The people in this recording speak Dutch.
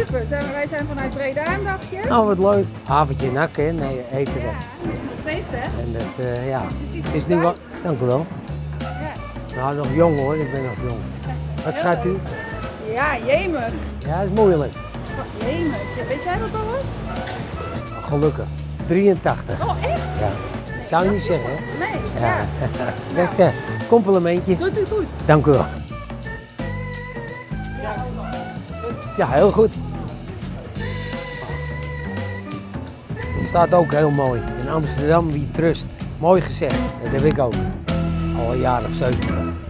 Super, wij zijn vanuit Breda een dagje. Nou, wat leuk. Avondje nakken, nee, eten we. Ja, dat is nog steeds hè? En dat, ja. Je ziet Is nu wat. Dank u wel. Ja. Nou, nog jong hoor, ik ben nog jong. Wat schat u? Ja, jemig. Ja, is moeilijk. Jemig. Ja, weet jij dat al was? Gelukkig. 83. Oh, echt? Ja. Zou je niet zeggen, hè? Nee, Ja. ja. Kijk, complimentje. Doet u goed. Dank u wel. Ja, heel goed. Het staat ook heel mooi. In Amsterdam wie trust. Mooi gezegd. Dat heb ik ook. Al een jaar of 70.